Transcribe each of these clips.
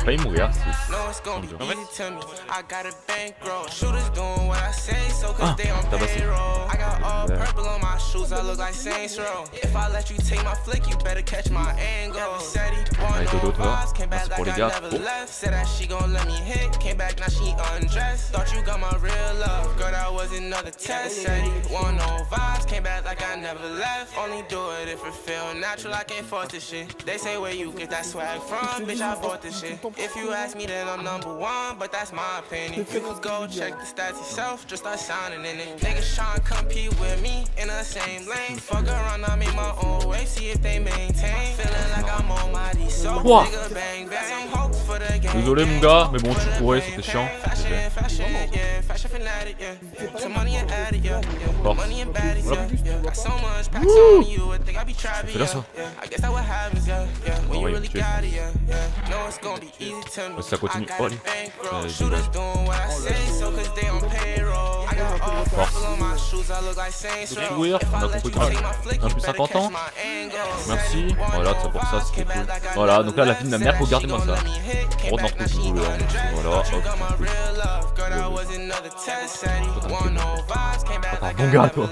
failli mourir. Ah, t'as passé. Allez, dodo, toi. Merci pour les gars. Oh. Bitch, I bought this shit. If you ask me, then I'm #1, but that's my opinion. You could go check the stats yourself, just start signing in it. Niggas tryna compete with me in the same lane. Fuck around, I make my own way, see if they maintain. Feeling like I'm on my D, so nigga bang bang. Some hopes for the game. Désolé mon gars, mais bon tu courais, c'était chiant. Bon. Fais là ça. Oh, ouais, tu es. Ça continue. Oh, allez. Courir, on a compris qu'on a plus 50 ans. Merci. Voilà, c'est pour ça, c'était cool. Voilà, donc là la vie de ma mère, regardez-moi ça. On rentre dans le truc. Voilà, hop. Attends, bon gars toi.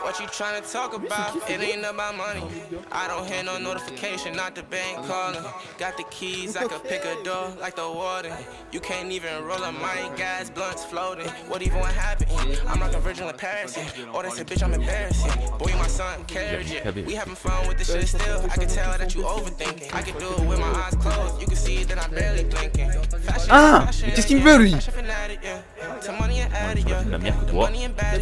Got the keys, I could pick a door like the warden. You can't even roll a mind, gas, blunts floating. What even would happen? I'm like a virgin in Paris. Oh, they said, bitch, I'm embarrassing. Boy, you my son, carriage it. We having fun with this shit still. I can tell that you overthinking. I can do it with my eyes closed. You can see that I'm barely blinking. Ah, mais qu'est-ce qu'il me veut lui? La merde que toi.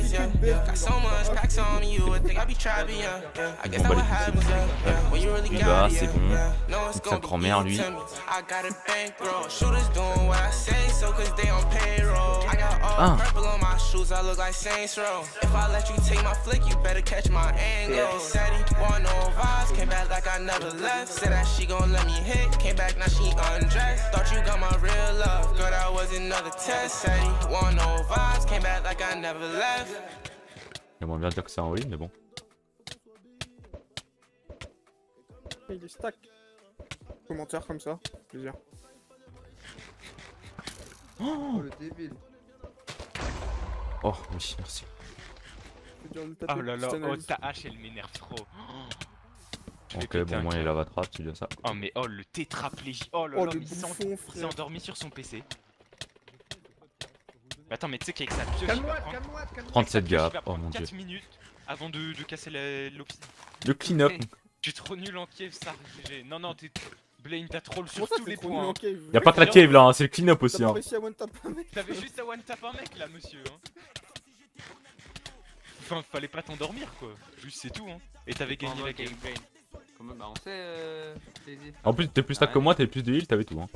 Bah c'est bon. Sa grand-mère lui. Ah. J'aimerais bien dire que c'est un oui, mais bon. Il est stack. Commentaire comme ça, plaisir. Oh le débile. Oh oui, merci. Oh là là, oh ta hache elle m'énerve trop. Ok, bon, moi il a la trappe, tu dis ça. Oh mais oh le tétraplégie. Oh là là, il s'est endormi sur son PC. Mais attends, mais tu sais qu'avec sa pioche, il va prendre 37 gars, oh mon dieu. 4 minutes avant de casser l'option. Le clean-up. Tu es trop nul en Kiev, ça. Non, non, Blaine, t'as troll sur tous les points. Y'a pas que la cave là, hein, c'est le clean-up aussi. Hein. T'avais juste à one-tap un mec là, monsieur. Hein. Enfin, fallait pas t'endormir quoi. Juste c'est tout. Hein. Et t'avais gagné la game. Comment bah on sait En plus, t'es plus stack que moi, t'avais plus de heal, t'avais tout. Hein.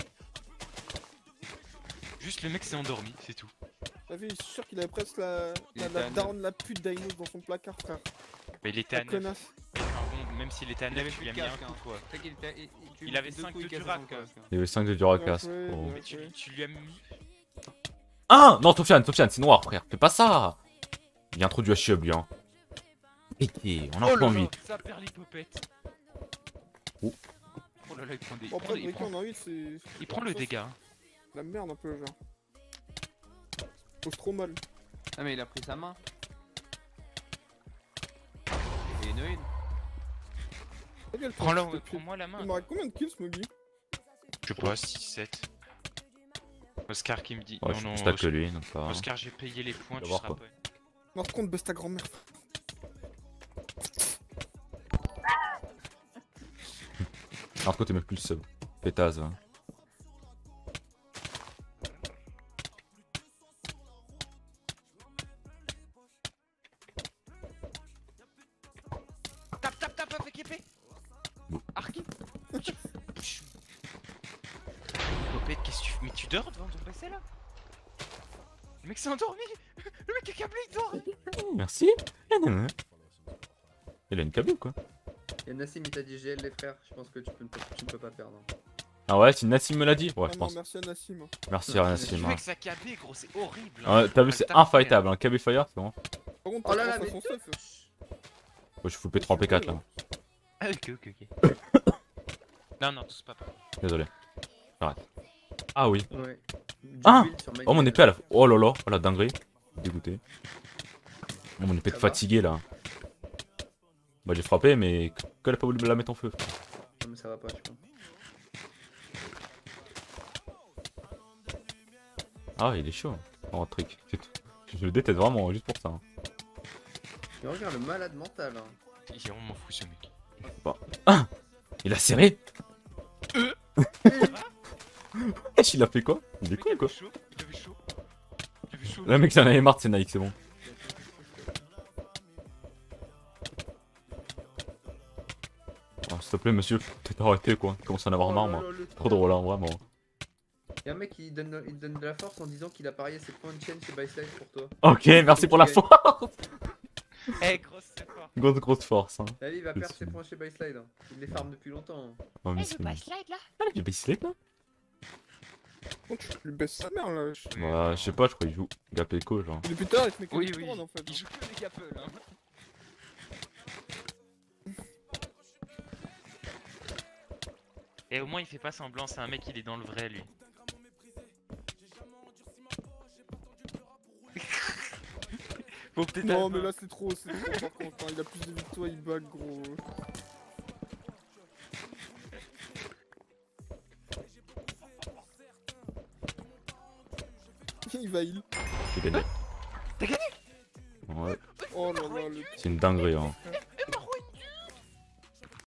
Juste le mec s'est endormi, c'est tout. T'as vu, je suis sûr qu'il avait presque la daronne la pute d'Ainos dans son placard, frère. Mais il était à 9. Bon, même s'il était à 9, tu lui as mis un coup quoi. Il avait 5 de Durac. Il avait 5 de Durac. Mais tu lui as mis. Ah non, Sofiane, c'est noir, frère. Fais pas ça. Il vient trop du HUB, lui. Hein. Et on en prend 8. Ça perd l'hypopète. Oh. Oh là là, il prend des. Après, il prend le dégât. La merde un peu, genre. Pose trop mal. Ah, mais il a pris sa main. Et une heure. Prends-moi la main. Il m'aurait combien de kills, Smoggy? Je sais pas, 6-7. Oscar qui me dit. Ouais, non, je stack que lui, donc ça va. Oscar, j'ai payé les points, tu seras pas. Par contre, baisse ta grand-mère. Alors, toi, t'es même plus pétasse. Hein. Tape avec épée. Arki. Popette, qu'est-ce que tu fais? Mais tu dors devant ton PC là? Le mec s'est endormi. Le mec est câblé, il dort. Merci. Il a une câble ou quoi? Et Nassim il t'a dit GL les frères, je pense que tu ne peux pas perdre. Ah ouais, si Nassim me l'a dit? Ouais, je pense. Merci à Nassim. Merci à Nassim. Le mec sa KB gros, c'est horrible. T'as vu, c'est infightable, hein. KB Fire, c'est bon. Par contre, oh là là, mais son stuff. Ouais, je fous le P3 P4 là. Ah, ok. Non, tous pas. Désolé. J'arrête. Ah oui. Ouais. Du Ah build sur Oh mon Michael. épée à la... Oh là là, oh la dinguerie. Dégoûté. Oh mon épée de Ça va fatigué là. Bah j'ai frappé mais qu'elle a pas voulu me la mettre en feu. Non mais ça va pas, je pense. Ah il est chaud. Oh trick. Je le déteste vraiment juste pour ça. Hein. Et regarde le malade mental. Hein. Il est vraiment fou ce mec. Ah il a serré. Il a fait quoi? Il est cool quoi. chaud. Il avait chaud. Il avait chaud. Le mec ça en avait marre de ses Nike, c'est bon. Oh, s'il te plaît monsieur, peut-être arrêter quoi. Il commence à en avoir marre moi. Trop drôle hein, vraiment. Y'a un mec qui donne de la force en disant qu'il a parié ses points de chaîne chez Byslide pour toi. Ok, merci pour la force. Eh, grosse, c'est fort. Grosse force hein. Ah lui il va Je perdre ses suis- points chez Byslide. Hein. Il les farme depuis longtemps. Hein. Oh, mais Eh, c'est... je passe slide là. Ah, il y a Baseslate là? Oh, tu lui baisses sa mère là. Bah, je sais pas, je crois qu'il joue Gapeko genre. Depuis tout à l'heure, il te met que Oui, des oui. tours, en fait. Il joue que des gapels. Hein. Et au moins il fait pas semblant, c'est un mec, il est dans le vrai lui. Bon, peut-être Non, un mais peu. là c'est trop par contre. Hein. Il a plus de vie que toi, il bug gros. Il va heal. J'ai gagné. T'as gagné? Ouais, Oh là là, le c'est une dinguerie hein.